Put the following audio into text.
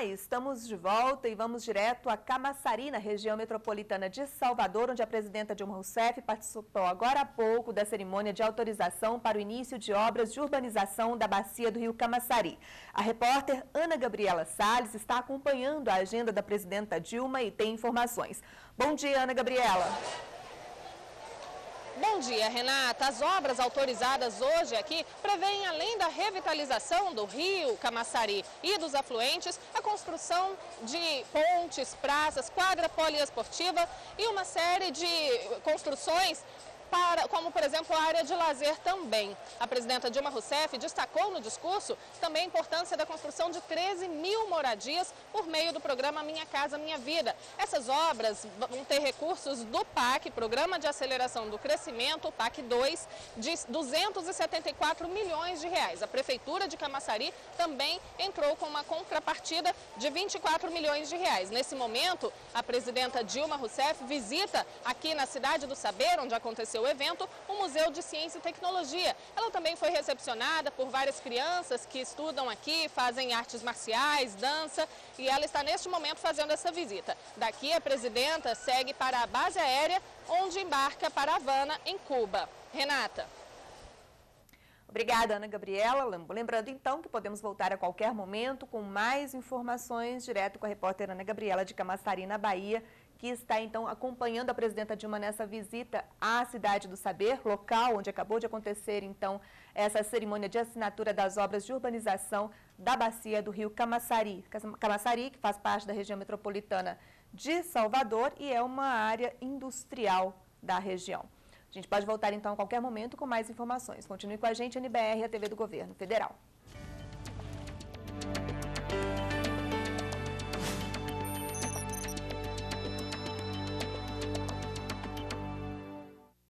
Olá, estamos de volta e vamos direto a Camaçari, na região metropolitana de Salvador, onde a presidenta Dilma Rousseff participou agora há pouco da cerimônia de autorização para o início de obras de urbanização da bacia do rio Camaçari. A repórter Ana Gabriela Salles está acompanhando a agenda da presidenta Dilma e tem informações. Bom dia, Ana Gabriela. Bom dia, Renata. As obras autorizadas hoje aqui prevêem, além da revitalização do rio Camaçari e dos afluentes, a construção de pontes, praças, quadra poliesportiva e uma série de construções como, por exemplo, a área de lazer também. A presidenta Dilma Rousseff destacou no discurso também a importância da construção de 13 mil moradias por meio do programa Minha Casa Minha Vida. Essas obras vão ter recursos do PAC, Programa de Aceleração do Crescimento, PAC 2, de 274 milhões de reais. A Prefeitura de Camaçari também entrou com uma contrapartida de 24 milhões de reais. Nesse momento, a presidenta Dilma Rousseff visita aqui na Cidade do Saber, onde aconteceu o evento, o Museu de Ciência e Tecnologia. Ela também foi recepcionada por várias crianças que estudam aqui, fazem artes marciais, dança, e ela está neste momento fazendo essa visita. Daqui a presidenta segue para a base aérea, onde embarca para Havana, em Cuba. Renata. Obrigada, Ana Gabriela. Lembrando então que podemos voltar a qualquer momento com mais informações direto com a repórter Ana Gabriela de Camaçari, na Bahia, que está então acompanhando a presidenta Dilma nessa visita à Cidade do Saber, local onde acabou de acontecer então essa cerimônia de assinatura das obras de urbanização da bacia do rio Camaçari. Camaçari, que faz parte da região metropolitana de Salvador e é uma área industrial da região. A gente pode voltar então a qualquer momento com mais informações. Continue com a gente, NBR, a TV do Governo Federal.